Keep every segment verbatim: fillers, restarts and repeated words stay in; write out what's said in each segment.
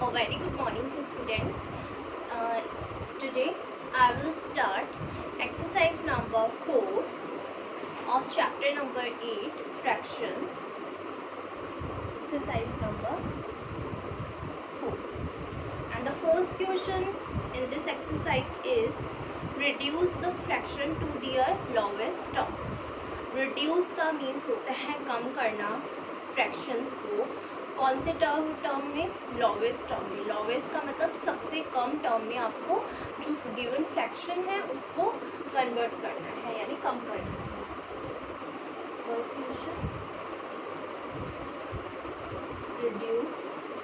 very good morning to students. Uh, today I will start exercise number four of chapter number eight, fractions. Exercise number four. And the first question in this exercise is reduce the fraction to their lowest term. Reduce का means होता है कम करना fractions को. कौन से term term में? Lowest term में. लोवेस्ट का मतलब सबसे कम टर्म में आपको जो गिवन फ्रैक्शन है उसको कन्वर्ट करना है, यानी कम करना है. First question, reduce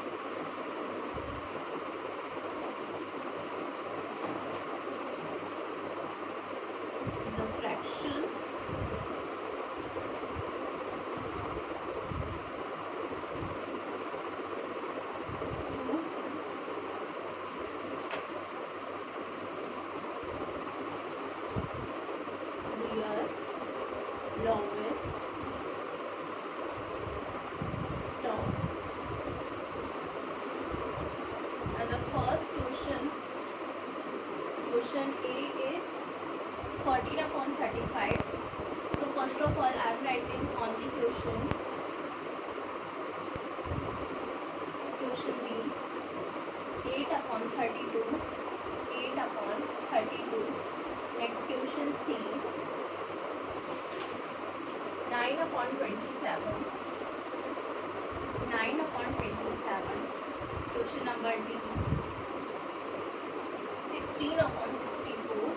the fraction lowest term. And the first question, question A is fourteen upon thirty-five. So first of all I am writing on the question. Question B, eight upon thirty-two. eight upon thirty-two. Next question C, nine upon twenty-seven. nine upon twenty-seven. Question number D, sixteen upon sixty-four.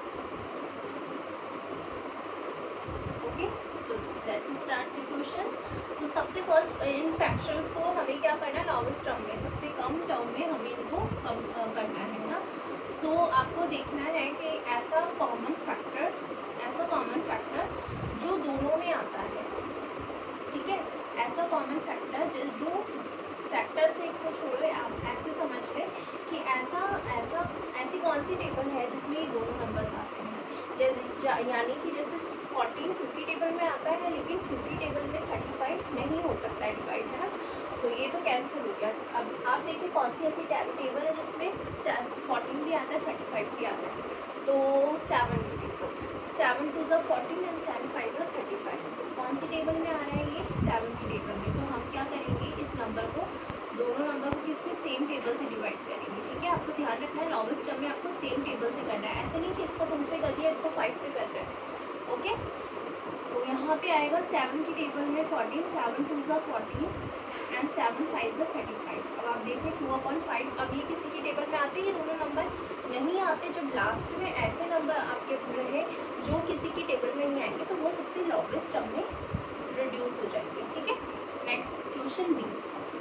Okay, so let's start the question. So सबसे first इन fractions को हमें क्या करना है? लॉवेस्ट term में, सबसे कम term में हमें इनको कम करना है ना. सो so, आपको देखना है कि ऐसा कॉमन फैक्टर ऐसा कॉमन फैक्टर जो दोनों में आता है. ठीक है, ऐसा कॉमन फैक्टर जो फैक्टर से एक को छोड़े आप ऐसे समझ लें कि ऐसा ऐसा ऐसी कौन सी टेबल है जिसमें ये दोनों नंबर्स आते हैं. जैसे यानी कि जैसे फोर्टीन टू की टेबल में आता है लेकिन टू की टेबल में थर्टी फाइव नहीं हो सकता है डिवाइड, है ना. सो so, ये तो कैंसिल हो गया. अब आप देखिए कौन सी ऐसी टेबल है जिसमें फोर्टीन भी आता है थर्टी फाइव भी आता है. तो सेवन की टेबल, सेवन टू ज़ा फोर्टीन एंड सेवन फाइव ज़ा थर्टी फाइव. कौन सी टेबल में आ रहा है? ये सेवन की टेबल में. तो हम क्या करेंगे, इस नंबर को दोनों नंबर को किससे? सेम टेबल से डिवाइड करेंगे. ठीक है, आपको ध्यान रखना है लॉवेस्ट टर्म में आपको सेम टेबल से करना है. ऐसे नहीं कि इसको टू से कर दिया इसको फाइव से कर रहे हैं. ओके, तो यहाँ पे आएगा सेवन की टेबल में फोर्टीन, सेवन टू ज़ा फोर्टीन एंड सेवन फाइव ज़ा थर्टी फाइव. अब आप देखिए टू अपॉन फाइव. अब ये किसी की टेबल में आते हैं ये दोनों नंबर? नहीं आते. जब लास्ट में ऐसे नंबर आपके रहे जो किसी की टेबल में नहीं आएंगे तो वो सबसे लॉवेस्ट टर्म में रिड्यूस हो जाएंगे. ठीक है, नेक्स्ट क्वेश्चन बी,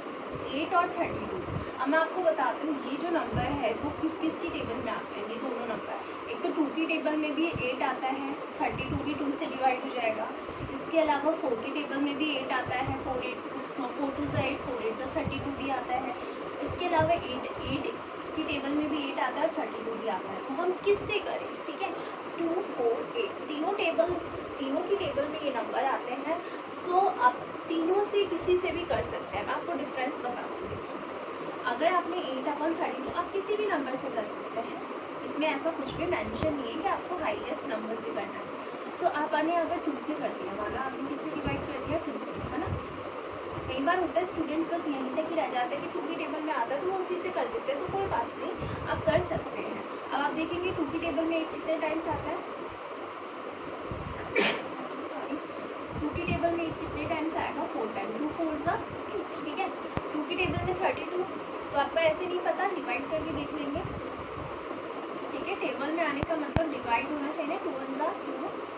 एट और थर्टी टू. अब मैं आपको बताती हूँ ये जो नंबर है वो किस किस की टेबल में आते हैं. ये दोनों नंबर, एक तो टू की टेबल में भी एट आता है, थर्टी टू भी टू से डिवाइड हो जाएगा. इसके अलावा फोर की टेबल में भी एट आता है, फोर एट फोर टू ज़ा एट, फोर एट ज़ा थर्टी टू भी आता है. इसके अलावा एट एट की टेबल में भी एट आता है और थर्टी टू भी आता है. तो हम किससे करें? ठीक है, टू फोर एट तीनों टेबल तीनों की टेबल में ये नंबर आते हैं. सो आप तीनों से किसी से भी कर सकते हैं. मैं आपको डिफरेंस बता दूँगी. अगर आपने एट अपॉन थर्टी टू आप किसी भी नंबर से कर सकते हैं. इसमें ऐसा कुछ भी मेंशन नहीं है कि आपको हाईएस्ट नंबर से करना है. सो so, आपने अगर टू से कर दिया, माना आपने किससे डिवाइड कर दिया? टू से, है ना. कई बार होता है स्टूडेंट्स बस यहीं तक ही रह जाते हैं कि टू की टेबल में आता है तो वो उसी से कर देते हैं. तो कोई बात नहीं, आप कर सकते हैं. अब आप देखेंगे टू की टेबल में एट कितने टाइम्स आता है? सॉरी, टू की टेबल में एट कितने टाइम्स आएगा? Four time. टू फोर ज़ा एट. ठीक है, टू की टेबल में थर्टी टू. तो आपको ऐसे नहीं पता, डिवाइड करके देख लेंगे. ठीक है, टेबल में आने का मतलब डिवाइड होना चाहिए. टू वन ज़ा टू,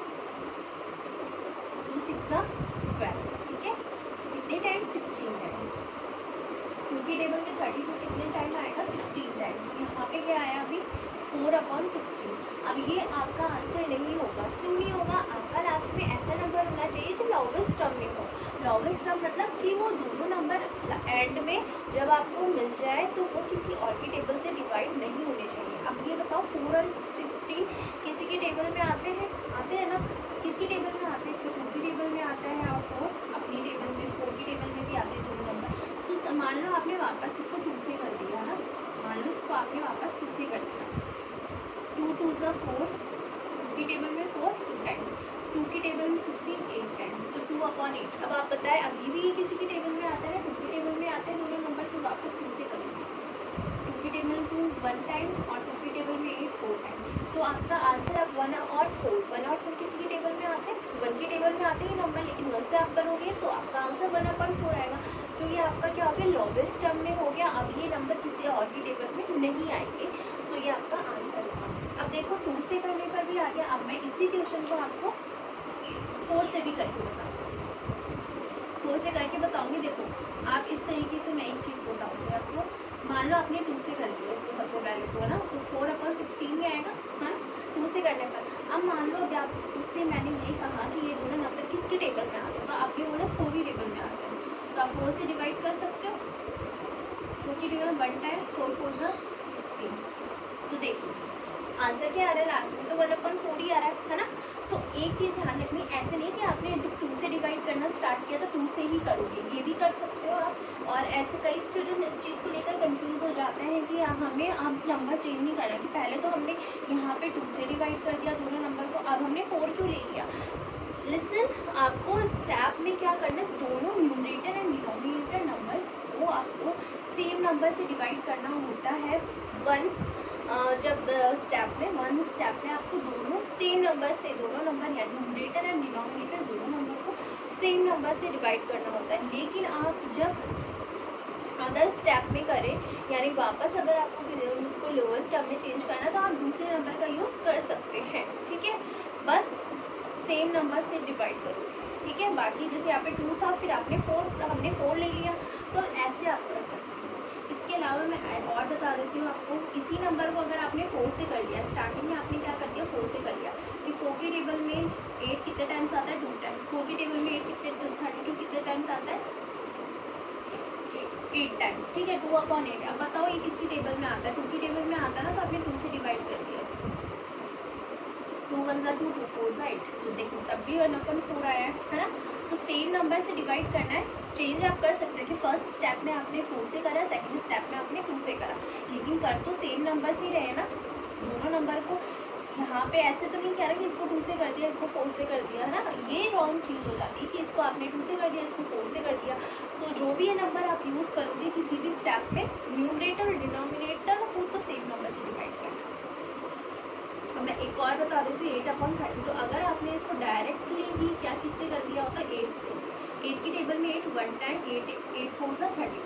टू सिक्स ज़ा ट्वेल्व. ठीक है, कितने टाइम? Sixteen time. टू की टेबल में थर्टी टू कितने टाइम आएगा? Sixteen time. यहाँ पे क्या आया अभी? Four upon sixteen. अब ये आपका आंसर नहीं होगा. क्यों नहीं होगा? आपका लास्ट में ऐसा नंबर होना चाहिए जो लॉवेस्ट टर्म में हो. लॉवेस्ट टर्म मतलब कि वो दोनों नंबर एंड में जब आपको मिल जाए तो वो किसी और की टेबल से डिवाइड नहीं होने चाहिए. अब ये बताओ फोर और सिक्सटीन किसी की टेबल में आते हैं? आते हैं ना. किसकी टेबल में आते हैं? तो टू की टेबल में आता है और फोर अपनी टेबल में, फोर की टेबल में भी आते हैं दोनों नंबर. सो मान लो आपने वापस इसको टू से कर दिया ना, उसको आपने वापस टू से कर दिया। टू टू ज़ा फोर, टू की टेबल में फोर टू टाइम्स, टू की टेबल में सिक्सटीन एट टाइम्स, तो टू अपॉन एट। अब आप बताएं अभी भी किसी की टेबल में आता है ना, टू की टेबल में आते हैं दोनों नंबर, तो वापस टू से करोगे। टू की टेबल में टू वन टाइम और टू की टेबल में एट फोर टाइम, तो आपका आंसर आप वन और फोर, वन और फोर किसी की टेबल में आते हैं, वन की टेबल में आते ही नंबर, लेकिन वन से आप करोगे तो आपका आंसर वन अपॉन फोर आएगा। तो ये आपका क्या हो गया, लोवेस्ट टर्म में हो गया। अब ये नंबर किसी और की टेबल में नहीं आएंगे, सो ये आपका आंसर होगा। अब देखो टू से करने पर भी आ गया। अब मैं इसी क्वेश्चन को आपको फोर से भी करके बताऊँगी, फोर से करके बताऊँगी। देखो आप इस तरीके से, मैं एक चीज़ बताऊँगी आपको। मान लो आपने टू से कर लिया इसको सबसे पहले, तो है ना, तो फोर अपॉन सिक्सटीन में आएगा, है ना, टू से करने पर। अब मान लो अभी आप उससे मैंने ये कहा कि ये दोनों नंबर किसके टेबल में आते हैं, तो आप ये बोले फोर की टेबल में आते हैं, तो आप फोर से डिवाइड कर सकते हो। फोर की table one time, four four ज़ा सिक्सटीन, तो देखो आंसर क्या आ रहा है लास्ट में, तो वन अपन फोर ही आ रहा है, है ना। तो एक चीज़ ध्यान रखनी, ऐसे नहीं कि आपने जब टू से डिवाइड करना स्टार्ट किया तो टू से ही करोगे, ये भी कर सकते हो आप। और ऐसे कई स्टूडेंट इस चीज़ को लेकर कंफ्यूज हो जाते हैं कि हमें अब नंबर चेंज नहीं करना, कि पहले तो हमने यहाँ पे टू से डिवाइड कर दिया दोनों नंबर को, अब हमने फोर क्यों ले लिया। लिसन, आपको स्टेप में क्या करना है, दोनों न्यूमरेटर एंड डिनोमिनेटर नंबर्स को आपको सेम नंबर से डिवाइड करना होता है। वन जब स्टेप में वन स्टेप में आपको दोनों सेम नंबर से, दोनों नंबर यानी न्यूमरेटर एंड डिनोमिनेटर दोनों नंबर को सेम नंबर से डिवाइड करना होता है। लेकिन आप जब अदर स्टेप में करें, यानी वापस अगर आपको उसको लोअर स्टेप में चेंज करना है, तो आप दूसरे नंबर का यूज़ कर सकते हैं, ठीक है। बस सेम नंबर से डिवाइड करो, ठीक है। बाकी जैसे यहाँ पे टू था, फिर आपने फोर, हमने फोर ले लिया, तो ऐसे आप कर सकते हैं। इसके अलावा मैं और बता देती हूँ आपको, इसी नंबर को अगर आपने फोर से कर लिया, स्टार्टिंग में आपने क्या कर दिया, फोर से कर लिया, कि फोर की टेबल में एट कितने टाइम्स आता है, टू टाइम्स। फोर की टेबल में एट कितने, थर्टी टू कितने टाइम्स आता है, एट टाइम्स, ठीक है, टू अपॉन एट। अब बताओ ये किसकी टेबल में आता है, टू की टेबल में आता है ना, तो आपने टू से डिवाइड कर दिया इसको, टू वन ज़ा टू, टू फोर ज़ा एट, तो देखो तब भी वन अपन फोर आया है, है ना। तो सेम नंबर से डिवाइड करना है। चेंज आप कर सकते हैं कि फर्स्ट स्टेप में आपने फोर से करा, सेकंड स्टेप में आपने टू से करा, लेकिन कर तो सेम नंबर से ही रहे ना दोनों नंबर को। यहाँ पे ऐसे तो नहीं कह रहा कि इसको टू से कर दिया, इसको फोर से कर दिया, है ना, ये रॉन्ग चीज़ हो जाती है कि इसको आपने टू से कर दिया, इसको फोर से कर दिया। सो जो भी ये नंबर आप यूज़ करोगे किसी भी स्टेप में, न्यूमरेटर और डिनोमिनेटर को तो सेम नंबर से डिवाइड करना। अब मैं एक और बता देती हूँ, एट अपॉन थर्टी, तो अगर आपने इसको डायरेक्टली ही क्या किससे कर दिया होता, एट से, एट की टेबल में eight one time, eight eight four ज़ा थर्टी।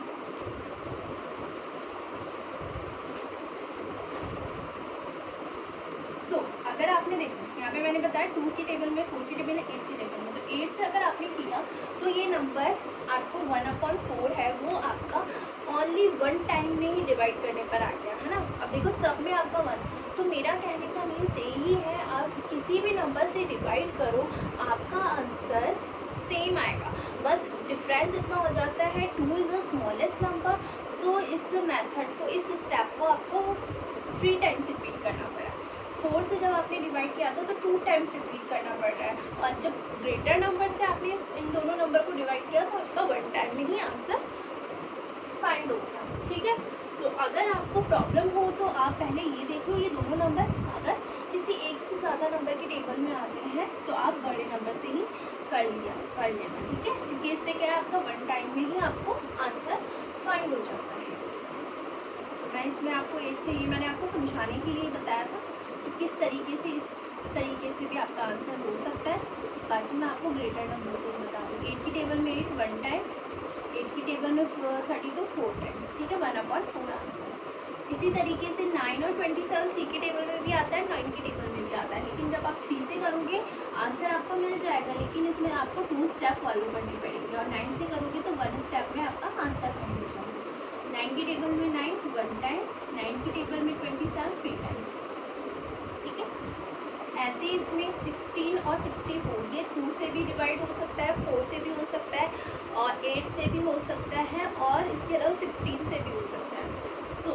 सो so, अगर आपने देखो यहाँ पे मैंने बताया टू की टेबल में, फोर की टेबल में, एट की टेबल में, तो एट से अगर आपने किया तो ये नंबर आपको वन अपॉन फोर है, वो आपका ओनली वन टाइम में ही डिवाइड करने पर आ गया, है ना। अब देखो सब में आपका वन, तो मेरा कहने का मीन्स यही है, आप किसी भी नंबर से डिवाइड करो आपका आंसर सेम आएगा, बस डिफरेंस इतना हो जाता है, two is the smallest number. So इस मेथड को, इस स्टेप को आपको थ्री टाइम्स रिपीट करना पड़ा। फोर से जब आपने डिवाइड किया था तो टू टाइम्स रिपीट करना पड़ रहा है, और जब ग्रेटर नंबर से आपने इन दोनों नंबर को डिवाइड किया तो आपका वन टाइम में ही आंसर फाइंड होगा, ठीक है। तो अगर आपको प्रॉब्लम हो तो आप पहले ये देख लो, ये दोनों नंबर अगर किसी एक से ज़्यादा नंबर के टेबल में आते हैं तो आप बड़े नंबर से ही कर लिया कर लेना, ठीक है, क्योंकि इससे क्या है, आपका वन टाइम में ही आपको आंसर फाइंड हो जाता है। तो मैं इसमें आपको एक से ये मैंने आपको समझाने के लिए बताया था कि किस तरीके से, इस तरीके से भी आपका आंसर हो सकता है। बाकी मैं आपको ग्रेटर नंबर से बता दूँ, एट की टेबल में एट वन टाइम, एट की टेबल में थर्टी टू फोर टाइम, ठीक है, वन अपॉन फोर आंसर। इसी तरीके से नाइन और ट्वेंटी सेवन थ्री की टेबल में भी आता है, नाइन की टेबल में भी आता है, लेकिन जब आप थ्री से करोगे आंसर आपको मिल जाएगा, लेकिन इसमें आपको टू स्टेप फॉलो करनी पड़ेगी, और नाइन से करोगे तो वन स्टेप में आपका आंसर फाइंड हो जाएगा। नाइन की टेबल में नाइन वन टाइम, नाइन की टेबल में ट्वेंटी सेवन थ्री टाइम, ठीक है। ऐसे इसमें सिक्सटीन और सिक्सटी फोर, ये टू से भी डिवाइड हो सकता है, फोर से भी हो सकता है, और एट से भी हो सकता है, और इसके अलावा सिक्सटीन से भी हो सकता है। सो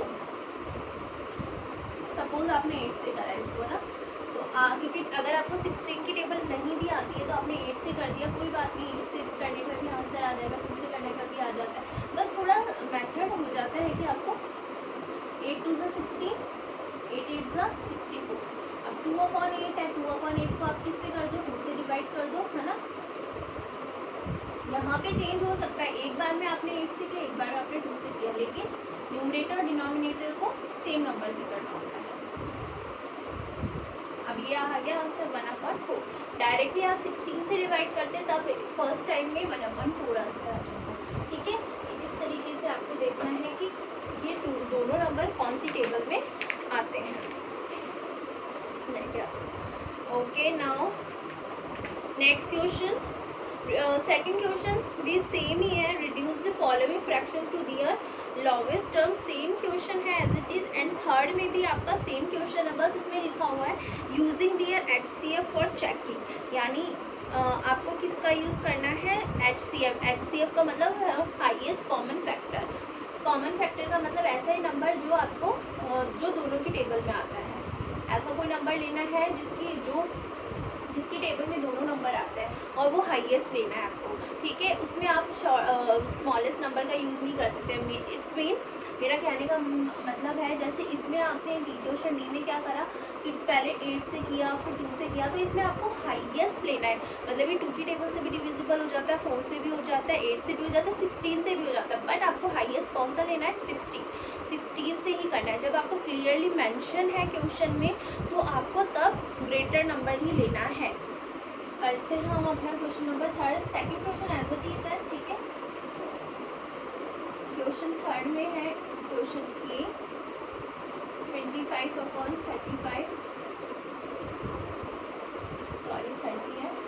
सपोज आपने एट से करा इसको ना, तो आ, क्योंकि अगर आपको सिक्सटीन की टेबल नहीं भी आती है तो आपने एट से कर दिया, कोई बात नहीं, एट से करने पर भी आंसर आ जाएगा, टू से करने पर भी आ जाता है, बस थोड़ा मेथड हो जाता है कि आपको एट टू ज़ा सिक्सटीन, एट एट ज़ा सिक्सटी फोर। अब टू अपॉन एट है, टू अपॉन एट को आप किससे कर दो, टू से डिवाइड कर दो, है ना। यहाँ पे चेंज हो सकता है, एक बार में आपने एट से किया, एक बार में आपने टू से किया, लेकिन न्यूमरेटर और डिनोमिनेटर को सेम नंबर से करना होता है। अब ये आ गया answer one upon four. Directly आप सिक्सटीन से डिवाइड करते तब फर्स्ट टाइम में वन अपॉन फोर आंसर आ जाता। ठीक है, इस तरीके से आपको देखना है कि ये दोनों नंबर कौन सी टेबल में आते हैं। Okay, now next question, second question भी सेम ही है, reduce the following fraction to their lowest term. Same question है as it is, and third में भी आपका सेम क्वेश्चन है, बस इसमें लिखा हुआ है using their H C F for checking, यानी आपको किसका यूज़ करना है, H C F. H C F का मतलब highest common factor. Common factor का मतलब ऐसा ही नंबर जो आपको जो दोनों की टेबल में आता है, ऐसा कोई नंबर लेना है जिसकी जो जिसकी टेबल में दोनों नंबर आते हैं और वो हाईएस्ट लेना है आपको। ठीक है, उसमें आप स्मॉलेस्ट नंबर का यूज़ नहीं कर सकते। इट्स मीन मेरा कहने का मतलब है, जैसे इसमें आपने डी क्वेश्चन डी में क्या करा कि पहले एट से किया फिर टू से किया, तो इसमें आपको हाईएस्ट लेना है। मतलब ये टू की टेबल से भी डिविजिबल हो जाता है, फोर से भी हो जाता है, एट से भी हो जाता है, सिक्सटीन से भी हो जाता है, बट आपको हाईएस्ट कौन सा लेना है, सिक्सटीन। सिक्सटीन से ही करना है। जब आपको क्लियरली मेंशन है क्वेश्चन में तो आपको तब ग्रेटर नंबर ही लेना है। करते हैं हम अपना question number third. Second question as it is है। ठीक है, क्वेश्चन थर्ड में है question A, twenty five upon thirty five, sorry thirty है।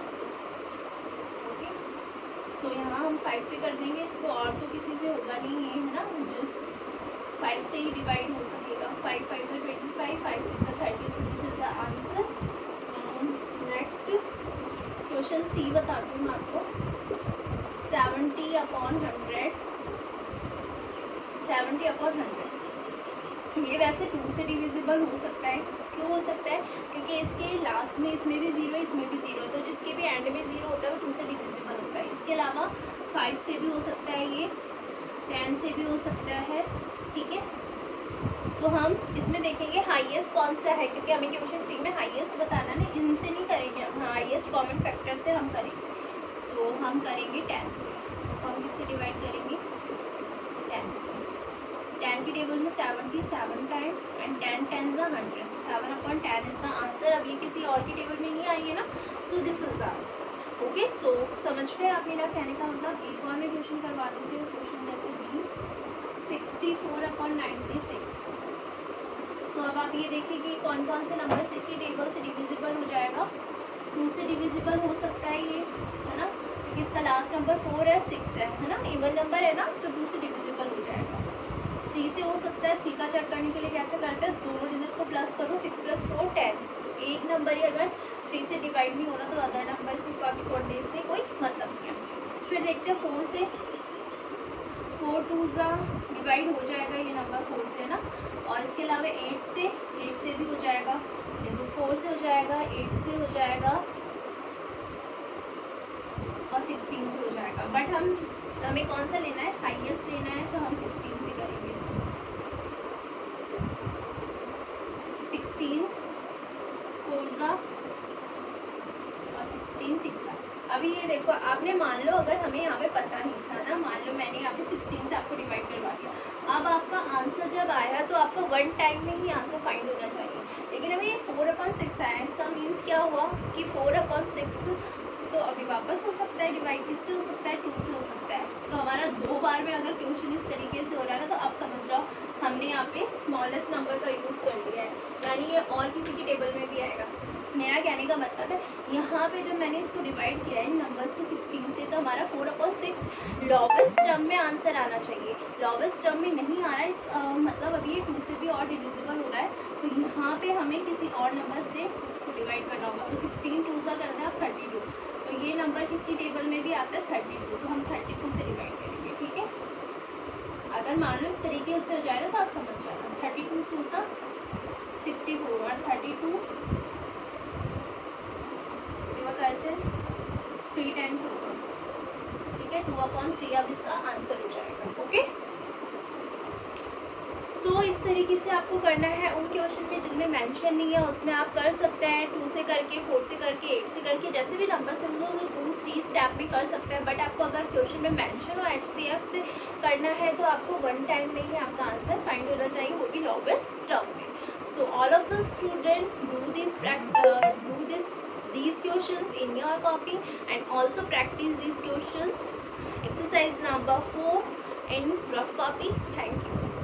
ओके, सो यहाँ हम फाइव से कर देंगे इसको, और तो किसी से होगा नहीं है ना, जस्ट फाइव से ही डिवाइड हो सकेगा। फाइव फाइव से ट्वेंटी फाइव, फाइव सिक्स से thirty, so this is the answer. Next question C बताती हूँ आपको, seventy upon hundred, seventy upon hundred. ये वैसे टू से डिविजिबल हो सकता है, क्यों हो सकता है, क्योंकि इसके लास्ट में इसमें भी जीरो, इसमें भी जीरो, तो जिसके भी एंड में जीरो होता है वो टू से डिविजिबल होता है। इसके अलावा फाइव से भी हो सकता है, ये टेन से भी हो सकता है। ठीक है, तो हम इसमें देखेंगे हाईएस्ट कौन सा है, क्योंकि हमें क्वेश्चन थ्री में हाईएस्ट बताना नहीं, इनसे नहीं करेंगे हम, हाईएस्ट कॉमन फैक्टर से हम करेंगे। तो हम करेंगे टेन से। इसको हम किससे डिवाइड करेंगे, टेन से। टेन की टेबल में seventy seven time and ten ten ज़ा hundred, seven upon ten is the answer. अब ये किसी और की टेबल में नहीं आएंगे ना, so this is the answer. Okay, so समझ गए आप मेरा कहने का मतलब। एक और मैं क्वेश्चन करवा देती हूँ, क्वेश्चन जैसे भी sixty four upon ninety six. So अब आप ये देखिए कि कौन कौन से नंबर से की टेबल से डिविजिबल हो जाएगा। टू से डिविजिबल हो सकता है ये, है ना, क्योंकि इसका लास्ट नंबर फोर है, सिक्स है, है ना, इवन नंबर है ना, तो टू से डिविजिबल हो जाएगा। थ्री से हो सकता है, थ्री का चेक करने के लिए कैसे करते हैं, दोनों डिजिट को प्लस करो, सिक्स प्लस फोर टेन। तो एक नंबर ही अगर थ्री से डिवाइड नहीं हो रहा तो अदर नंबर से कॉपी करने से कोई मतलब नहीं है। फिर देखते हैं फोर से, फोर टू ज़ा डिवाइड हो जाएगा ये नंबर फोर से ना, और इसके अलावा एट से, एट से भी हो जाएगा, देखो फोर से हो जाएगा, एट से हो जाएगा और सिक्सटीन से हो जाएगा। बट हम हमें कौन सा लेना है, हाईएस्ट लेना है, तो हम सिक्सटीन से करेंगे इसको। सिक्सटीन फोर ज़ा और सिक्सटीन सिक्स। अभी ये देखो, आपने मान लो अगर हमें यहाँ पे पता नहीं था ना, मान लो मैंने यहाँ पे सिक्सटीन से आपको डिवाइड करवा दिया, अब आपका आंसर जब आया तो आपका वन टाइम में ही आंसर फाइंड होना चाहिए। लेकिन अभी ये फोर अपॉन सिक्स आया, इसका मीन्स क्या हुआ कि फोर अपॉन सिक्स तो अभी वापस हो सकता है डिवाइड, किससे हो सकता है, टू से हो सकता है। तो हमारा दो बार में अगर क्वेश्चन इस तरीके से हो रहा है ना, तो आप समझ जाओ हमने यहाँ पे स्मॉलेस्ट नंबर का यूज़ कर लिया है, यानी ये और किसी की टेबल में भी आएगा। मेरा कहने का मतलब है यहाँ पे जब मैंने इसको डिवाइड किया है इन नंबर्स को सिक्सटीन से, तो हमारा four upon six lowest term में आंसर आना चाहिए। लॉवेस्ट टर्म में नहीं आ रहा है, इस आ, मतलब अभी ये टू से भी और डिविजिबल हो रहा है, तो यहाँ पे हमें किसी और नंबर से इसको डिवाइड करना होगा। तो सिक्सटीन टू सा करते हैं आप थर्टी टू, तो ये नंबर किसकी टेबल में भी आता है, थर्टी टू, तो हम थर्टी टू से डिवाइड करेंगे। ठीक है, अगर मान लो इस तरीके से हो जाएगा तो आप समझ जाना, थर्टी टू टू सा सिक्सटी फोर और थर्टी टू करते हैं थ्री टाइम्स होगा। ठीक है, टू अपॉन थ्री अब इसका आंसर हो जाएगा। ओके, सो so, इस तरीके से आपको करना है। उन क्वेश्चन में जिनमें मेंशन नहीं है उसमें आप कर सकते हैं, टू से करके, फोर से करके, एट से करके, जैसे भी नंबर से हम लोग टू थ्री स्टेप में कर सकते हैं। बट आपको अगर क्वेश्चन में मेंशन हो एच सी एफ से करना है तो आपको वन टाइम में ही आपका आंसर फाइंड होना चाहिए, वो भी लोवेस्ट टर्म में। So all of the student do this do this these questions in your copy and also practice these questions exercise number four in rough copy. Thank you.